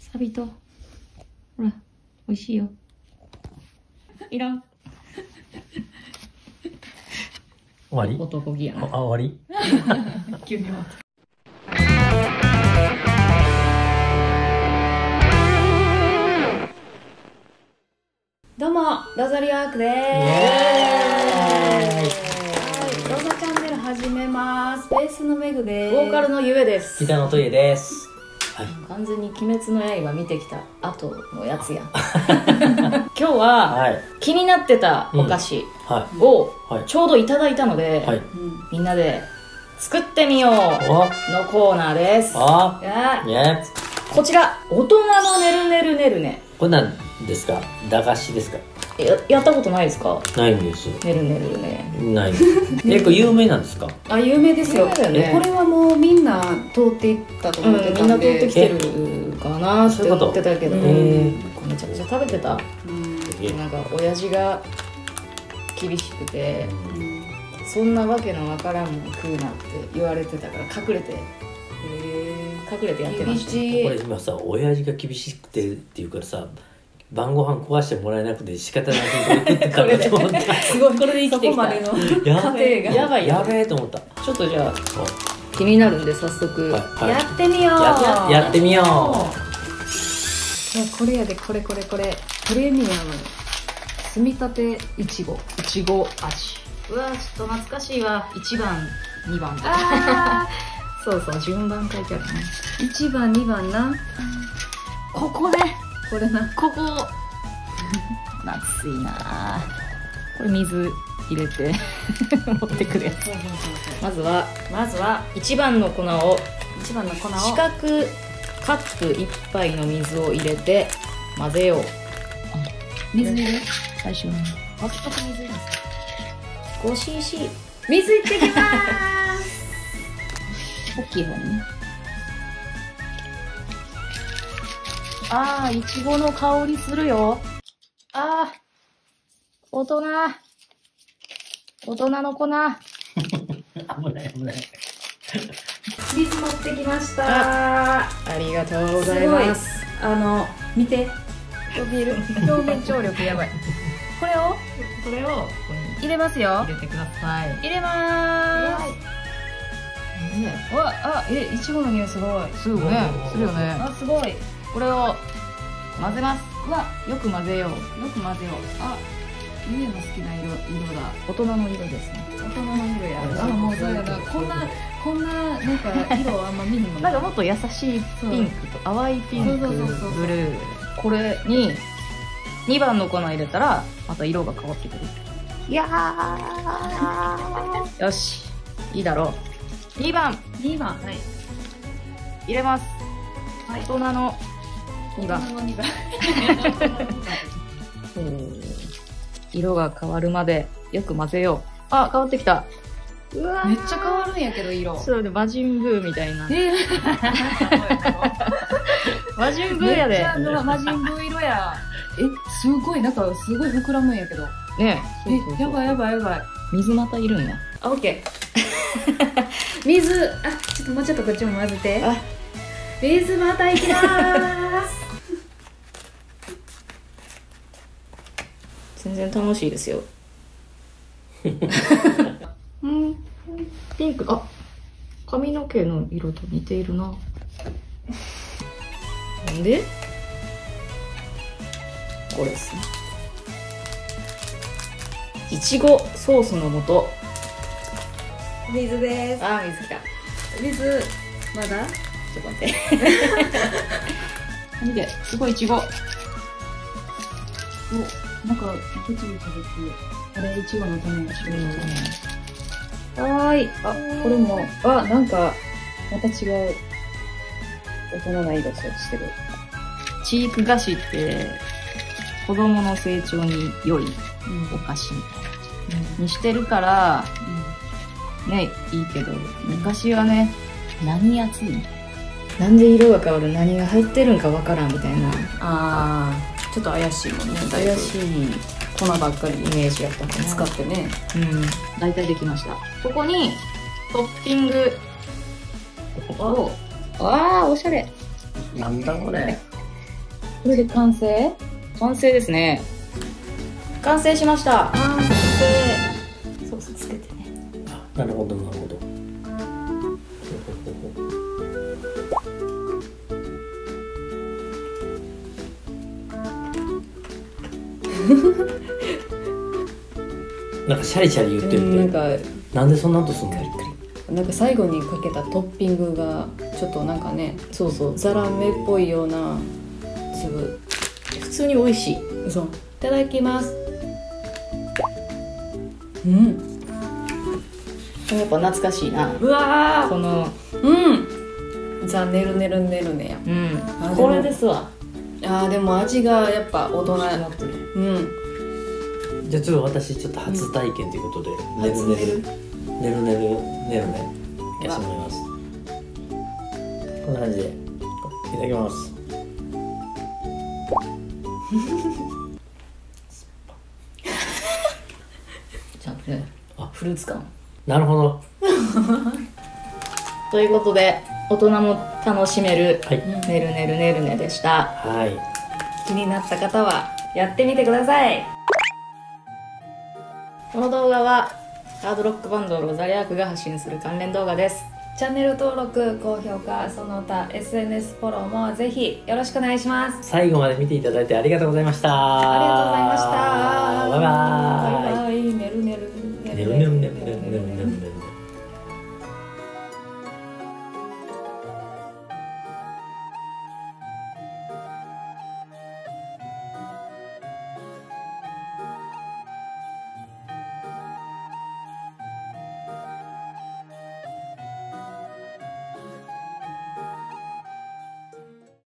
サビと。ほら、美味しいよ。いらん。 終わり？ 男気やな。 終わり？ 急に終わった。どうも、ロザリオアークでーす。ロザチャンネル始めます。ベースのメグです。ボーカルのゆえです。 ギターのトイエです。はい。 完全に鬼滅の刃見てきた後のやつやん。今日は、はい、気になってたお菓子をちょうどいただいたので、はい、みんなで作ってみようのコーナーです。こちら、大人のねるねるねるね。 これ何ですか？駄菓子ですか？ やったことないですか？ ないんです。 ねるねるね。 ない。結構有名なんですか？ あ、有名ですよ。これはもうみんな通っていったと思ってたんで、 みんな通ってきてるかなって思ってたけど、めちゃくちゃ食べてた。なんか親父が厳しくて、そんなわけのわからんもん食うなって言われてたから隠れてやってました。 これ今さ、親父が厳しくてっていうからさ、晩ご飯壊してもらえなくて仕方なく食ってたかと思った。 すごい、これで生きてきた。そこまでの家庭がやばい。 やべえと思った。 ちょっとじゃあ気になるんで早速やってみよう。 やってみよう。 これやで、これプレミアム積み立ていちご味。 うわ、ちょっと懐かしいわ。1番2番とか。そうそう、順番書いてあるね。 1番2番な。 ここね、 これな、 ここ夏いな。これ水入れて持ってくるやつ。まずは1番の粉を四角カップ1杯の水を入れて混ぜよう。 水入れる？ 最初にパクパク水入れます。 5cc 水いってきまーす。 大きい方にね。あー、いちごの香りするよ。あー、大人の粉。 危ない。 水持ってきました。 ありがとうございます。 見て、表面張力やばい。これを入れますよ。 入れてください。 入れまーす。いちごの匂いすごい。 するよね。 あ、すごい。 これを混ぜます。よく混ぜよう。 あ、ゆえの好きな色だ。 大人の色ですね。 大人の色や。もうそうやな。こんななんか色あんま見へんもん。 なんかもっと優しいピンクと淡いピンク、ブルー。これに2番の粉入れたらまた色が変わってくる。いやー。よし、いいだろう。2番、 はい。 入れます。大人の2番。色が変わるまでよく混ぜよう。あ、変わってきた。 うわー、めっちゃ変わるんやけど色。 そうで、魔人ブーみたいな。魔人ブーやで。 魔人ブー色や。すごい、なんかすごい膨らむんやけど。 ねえ、やばい。 水またいるんや。 オッケー。水、もうちょっとこっちも混ぜて。水またいきまーす。 全然楽しいですよ。ピンク、髪の毛の色と似ているな。なんで？これですね。いちごソースの素。 水です。 水きた。 水、まだ？ ちょっと待って。見て、すごいいちご。 なんか、ブツブツです。これ、いちごの種やし。 これも、なんか、また違う、大人な色してる。チーク菓子って、子供の成長に良いお菓子みたいな、にしてるから、ね、いいけど、昔はね、何熱いみたいな。なんで色が変わる、何が入ってるんかわからんみたいな。 ちょっと怪しいもんね。 怪しい粉ばっかりイメージやったかな。 使ってね。 大体できました。ここにトッピングを、おしゃれ。 なんだこれ。 これで完成？完成ですね。完成しました。完成。ソースつけてね。 なるほどなるほど。なんかシャリシャリ言ってるって、なんでそんな音すんの？ なんか最後にかけたトッピングがちょっとなんかね、そうそうザラメっぽいような粒。普通に美味しい。そう。いただきます。うん。やっぱ懐かしいな。うわー。このザねるねるねるねや。これですわ。でも味がやっぱ大人になってる。 じゃあちょっと私ちょっと初体験ということで、ねるねるねるねるねるねやってもらいます。こんな感じでいただきます。 ちゃんとね、フルーツ感。 なるほど。 ということで大人も楽しめるねるねるねるねでした。 はい。 気になった方はやってみてください。この動画はハードロックバンドロザリアークが発信する関連動画です。チャンネル登録、高評価、その他 SNS フォローもぜひよろしくお願いします。 最後まで見ていただいてありがとうございました。 ありがとうございました。 バイバーイ。